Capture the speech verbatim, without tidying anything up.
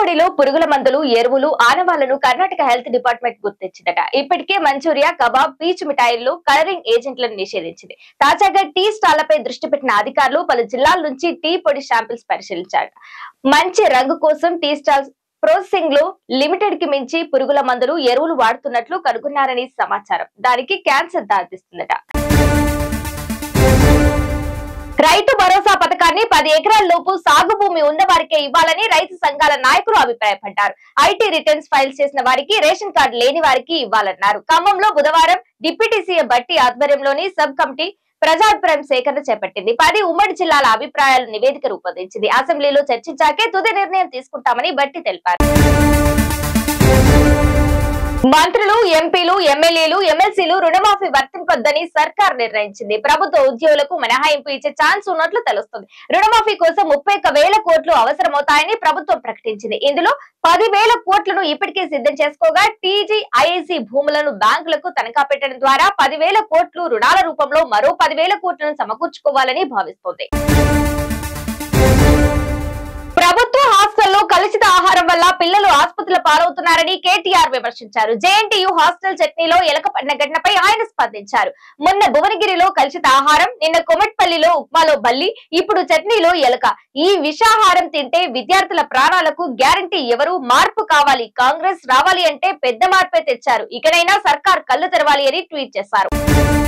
టీపొడిలో పురుగుల మందులు, ఎరువులు, ఆనవాళ్లను కర్ణాటక హెల్త్ డిపార్ట్మెంట్ గుర్తించిందట. ఇప్పటికే మంచూరియా, కబాబ్, పీచు మిఠాయిల్లో కలరింగ్ ఏజెంట్లను నిషేధించింది. తాజాగా టీ స్టాళ్లపై దృష్టి పెట్టిన అధికారులు పలు జిల్లాల నుంచి టీ పొడి శాంపిల్స్ పరిశీలించారు. మంచి రంగు కోసం టీ స్టాల్స్ ప్రాసెసింగ్ లో లిమిటెడ్ కి మించి పురుగుల మందులు, ఎరువులు వాడుతున్నట్లు కనుగొన్నారని సమాచారం. దానికి క్యాన్సర్ దారితీస్తుందట. రైతు భరోసా పథకాన్ని పది ఎకరాల లోపు సాగు భూమి ఉన్న వారికే ఇవ్వాలని రైతు సంఘాల నాయకులు అభిప్రాయపడ్డారు. ఐటీ రిటర్న్స్ ఫైల్ చేసిన వారికి, రేషన్ కార్డు లేని వారికి ఇవ్వాలన్నారు. ఖమ్మంలో బుధవారం డిప్యూటీ సీఎం బట్టి ఆధ్వర్యంలోని సబ్ కమిటీ ప్రజాభిప్రాయం సేకరణ చేపట్టింది. పది ఉమ్మడి జిల్లాల అభిప్రాయాలు నివేదిక రూపొందించింది. అసెంబ్లీలో చర్చించాకే తుది నిర్ణయం తీసుకుంటామని బట్టి తెలిపారు. మంత్రులు, ఎంపీలు, ఎమ్మెల్యేలు, ఎమ్మెల్సీలు రుణమాఫీ వర్తింపొద్దని సర్కార్ నిర్ణయించింది. ప్రభుత్వ ఉద్యోగులకు మినహాయింపు ఇచ్చే ఛాన్స్ ఉన్నట్లు తెలుస్తుంది. రుణమాఫీ కోసం ముప్పై ఒక్క వేల కోట్లు అవసరమవుతాయని ప్రభుత్వం ప్రకటించింది. ఇందులో పది వేల కోట్లను ఇప్పటికే సిద్ధం చేసుకోగా టీజీఐఐసీ భూములను బ్యాంకులకు తనఖా పెట్టడం ద్వారా పదివేల కోట్లు రుణాల రూపంలో మరో పదివేల కోట్లను సమకూర్చుకోవాలని భావిస్తోంది. ప్రభుత్వ హాస్టల్లో కలుషిత ఆహారం వల్ల పిల్లలు ఆసుపత్రుల పాలవుతున్నారని కేటీఆర్ విమర్శించారు. జేఎన్టీయూ హాస్టల్ చట్నీలో ఎలక పడిన ఘటనపై ఆయన స్పందించారు. మొన్న భువనగిరిలో కలుషిత ఆహారం, నిన్న కొమట్పల్లిలో ఉప్మాలో బల్లి, ఇప్పుడు చట్నీలో ఎలక. ఈ విషాహారం తింటే విద్యార్థుల ప్రాణాలకు గ్యారంటీ ఎవరు? మార్పు కావాలి, కాంగ్రెస్ రావాలి అంటే పెద్ద మార్పే తెచ్చారు. ఇకనైనా సర్కార్ కళ్ళు తెరవాలి అని ట్వీట్ చేశారు.